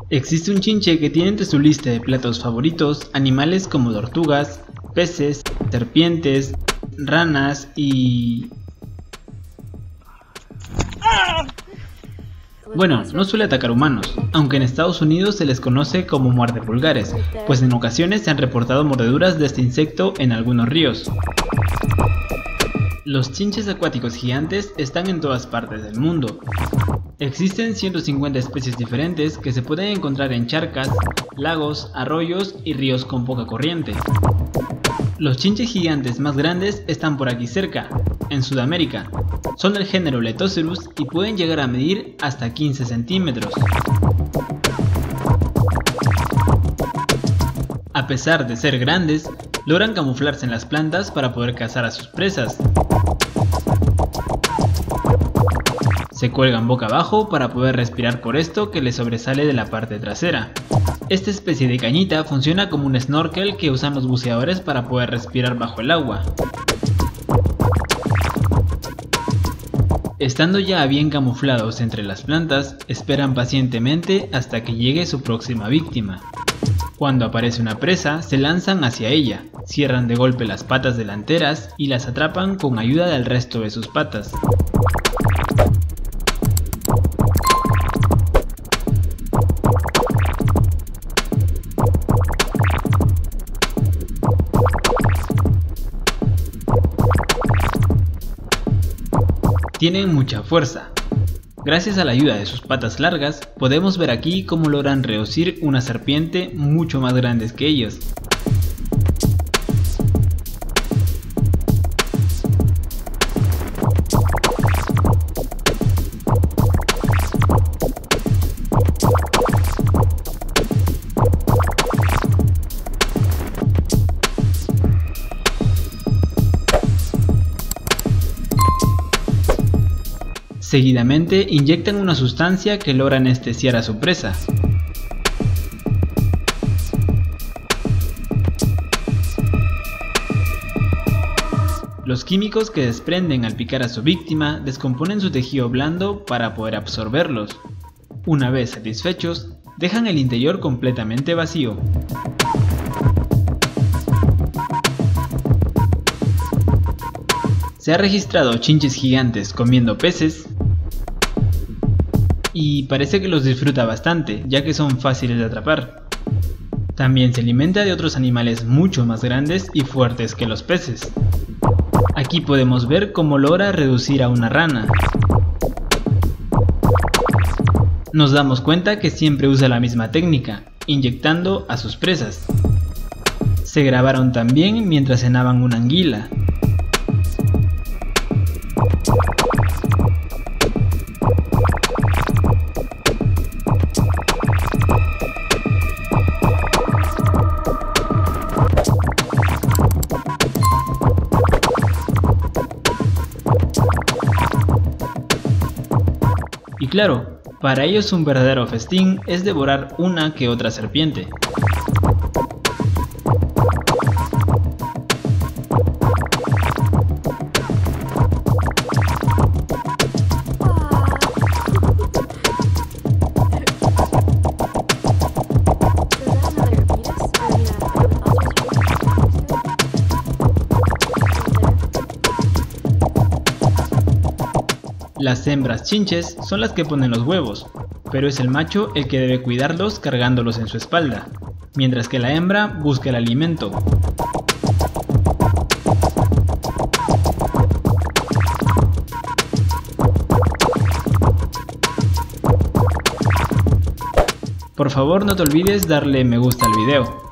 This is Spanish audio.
Existe un chinche que tiene entre su lista de platos favoritos animales como tortugas, peces, serpientes, ranas y... Bueno, no suele atacar humanos, aunque en Estados Unidos se les conoce como muerdepulgares, pues en ocasiones se han reportado mordeduras de este insecto en algunos ríos. Los chinches acuáticos gigantes están en todas partes del mundo. Existen 150 especies diferentes que se pueden encontrar en charcas, lagos, arroyos y ríos con poca corriente. Los chinches gigantes más grandes están por aquí cerca, en Sudamérica. Son del género Letocerus y pueden llegar a medir hasta 15 centímetros. A pesar de ser grandes, logran camuflarse en las plantas para poder cazar a sus presas. Se cuelgan boca abajo para poder respirar por esto que les sobresale de la parte trasera. Esta especie de cañita funciona como un snorkel que usan los buceadores para poder respirar bajo el agua. Estando ya bien camuflados entre las plantas, esperan pacientemente hasta que llegue su próxima víctima. Cuando aparece una presa, se lanzan hacia ella, cierran de golpe las patas delanteras y las atrapan con ayuda del resto de sus patas. Tienen mucha fuerza. Gracias a la ayuda de sus patas largas, podemos ver aquí cómo logran reducir una serpiente mucho más grande que ellos. Seguidamente inyectan una sustancia que logra anestesiar a su presa. Los químicos que desprenden al picar a su víctima descomponen su tejido blando para poder absorberlos. Una vez satisfechos, dejan el interior completamente vacío. Se ha registrado chinches gigantes comiendo peces y parece que los disfruta bastante, ya que son fáciles de atrapar. También se alimenta de otros animales mucho más grandes y fuertes que los peces. Aquí podemos ver cómo logra reducir a una rana. Nos damos cuenta que siempre usa la misma técnica, inyectando a sus presas. Se grabaron también mientras cenaban una anguila. Y claro, para ellos un verdadero festín es devorar una que otra serpiente. Las hembras chinches son las que ponen los huevos, pero es el macho el que debe cuidarlos cargándolos en su espalda, mientras que la hembra busca el alimento. Por favor, no te olvides darle me gusta al video.